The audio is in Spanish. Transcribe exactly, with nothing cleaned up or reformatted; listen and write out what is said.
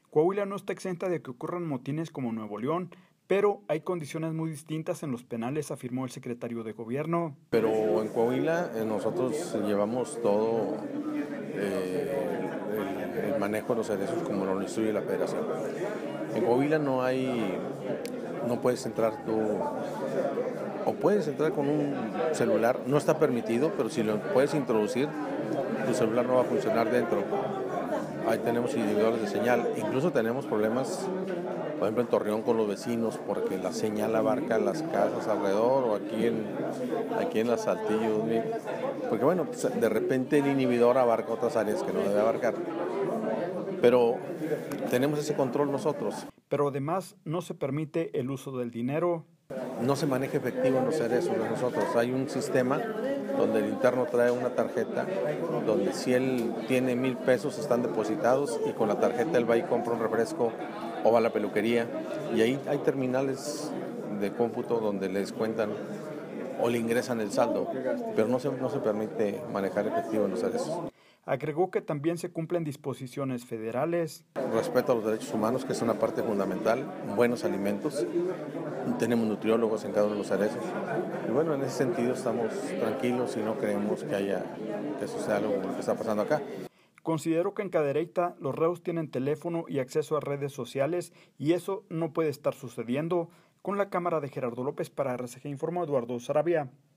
Coahuila no está exenta de que ocurran motines como Nuevo León, pero hay condiciones muy distintas en los penales, afirmó el secretario de Gobierno. Pero en Coahuila eh, nosotros llevamos todo eh, el, el manejo de los cerezos como lo instruye la Federación. En Coahuila no hay, no puedes entrar tú, o puedes entrar con un celular, no está permitido, pero si lo puedes introducir, tu celular no va a funcionar dentro. Ahí tenemos inhibidores de señal, incluso tenemos problemas, por ejemplo en Torreón con los vecinos, porque la señal abarca las casas alrededor o aquí en, aquí en las Saltillo, porque bueno, de repente el inhibidor abarca otras áreas que no debe abarcar, pero tenemos ese control nosotros. Pero además no se permite el uso del dinero. No se maneja efectivo en los cerezos de nosotros, hay un sistema donde el interno trae una tarjeta, donde si él tiene mil pesos están depositados y con la tarjeta él va y compra un refresco o va a la peluquería y ahí hay terminales de cómputo donde le descuentan o le ingresan el saldo, pero no se, no se permite manejar efectivo en los cerezos. Agregó que también se cumplen disposiciones federales. Respeto a los derechos humanos, que es una parte fundamental, buenos alimentos, tenemos nutriólogos en cada uno de los cerezos. Y bueno, en ese sentido estamos tranquilos y no creemos que haya que suceda algo como lo que está pasando acá. Considero que en Cadereyta los reos tienen teléfono y acceso a redes sociales y eso no puede estar sucediendo. Con la cámara de Gerardo López para R C G informó Eduardo Saravia.